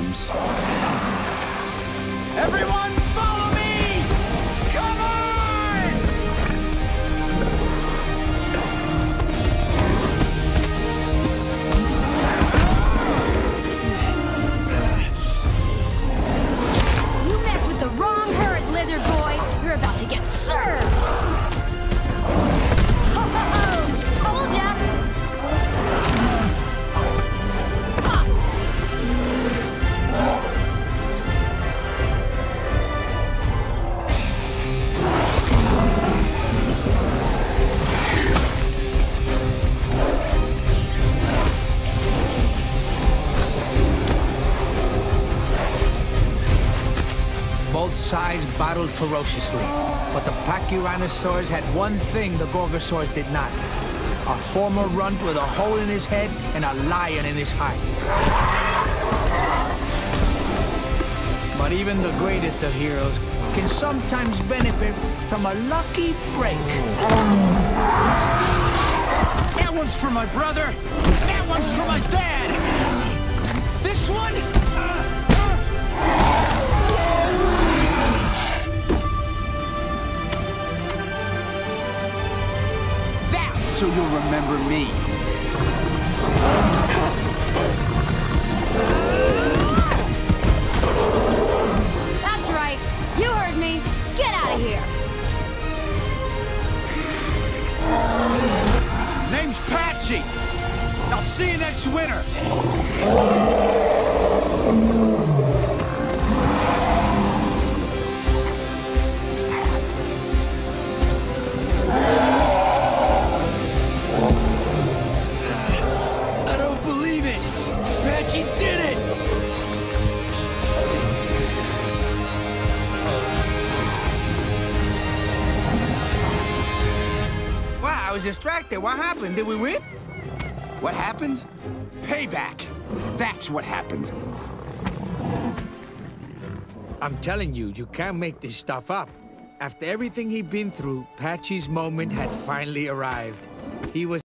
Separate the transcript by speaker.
Speaker 1: seems.
Speaker 2: Everyone follow me! Come on!
Speaker 3: You messed with the wrong herd, lizard boy. You're about to get served. Ho, ho, ho! Told ya!
Speaker 4: Both sides battled ferociously, but the Pachyrhinosaurs had one thing the Gorgosaurs did not. A former runt with a hole in his head and a lion in his heart. But even the greatest of heroes can sometimes benefit from a lucky break.
Speaker 2: That one's for my brother. That one's for my dad. This one? That's so you'll remember me.
Speaker 3: That's right. You heard me. Get out of here.
Speaker 2: Name's Patchy. I'll see you next winter. I don't believe it. Patchy did it.
Speaker 4: Wow, I was distracted. What happened? Did we win?
Speaker 2: What happened? Payback. That's what happened.
Speaker 4: I'm telling you, you can't make this stuff up. After everything he'd been through, Patchy's moment had finally arrived. He was